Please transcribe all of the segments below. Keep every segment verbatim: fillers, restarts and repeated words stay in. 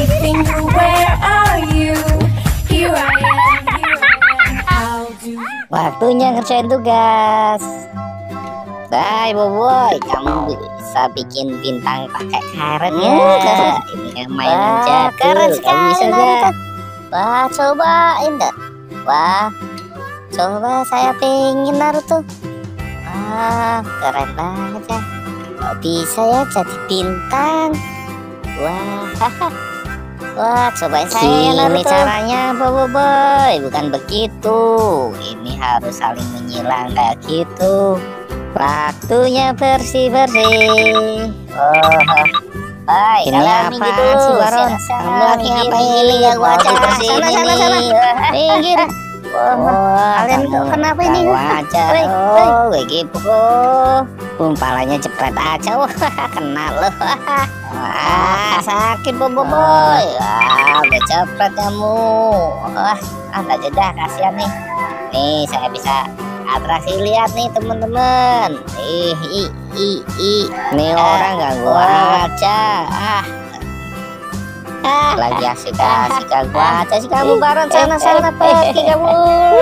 finger, where are you? Here I am, here I am. How do you... Waktunya ngerjain tugas. Hai Boboy, kamu bisa bikin bintang pakai karet ya? Ini mainan jadul. Keren sekali bisa gak? Wah, cobain dah. Wah, coba saya pengen Naruto. Wah, keren banget ya. Kok bisa ya jadi bintang? Wah, haha. Wah, cobain saya Naruto. Ini caranya Boboy, bukan begitu. Ini harus saling menyilang kayak gitu. Waktunya bersih-bersih. Oh, baik. Ini apa sih Baron? Kamu lagi ngapain? Lihat wajah sana sana sana. Minggir. Oh, kalian kenapa ini? Wajah. Oh, begitu. Kumpalanya cepet aja. Wah, kena loh. Wah, sakit Boboy. Wah, udah cepet kamu. Wah, ada jeda kasihan nih. Nih, saya bisa atraksi, lihat nih teman-teman. Ih, ih, ih, ih. Nih orang ganggu aja. Ah, ah, lagi asik-asik ganggu aja sih kamu Baron. Sana sana pergi kamu.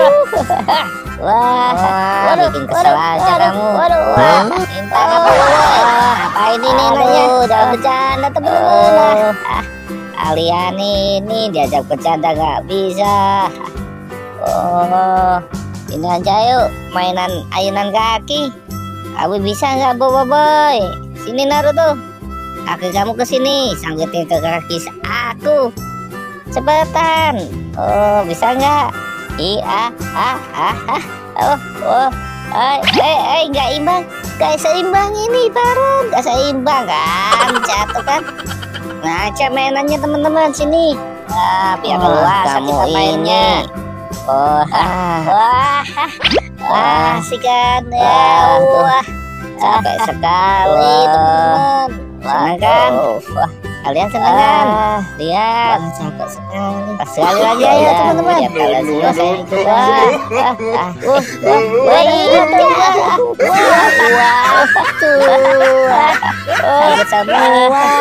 Wah, wah, bikin kesel aja kamu. Wah, minta apa? Apa ini nih nanya? Jangan bercanda teman-teman. Ah, kalian ini diajak bercanda nggak bisa. Oh, ini aja yuk, mainan ayunan kaki. Kamu bisa nggak Boboy? Sini Naruto, kaki kamu ke sini, sangkutin ke kaki aku. Cepetan. Oh, bisa nggak? Iya, ah, ah, ah. Oh, oh, eh, eh, eh, nggak imbang, nggak seimbang ini Baron, nggak seimbang kan, jatuh kan? Ngajak mainannya teman-teman sini. Nah, biar luas kita mainnya. Oh, ah, wah, wah, asik kan ya, wah, capek sekali teman-teman. Senang kan? Wah, kalian senang kan? Lihat, capek sekali. Sekali lagi ya teman-teman. Biar kalian semua saya ikut. Wah, wah, wah, wah, wah, wah, wah, tuh, wah, bersama.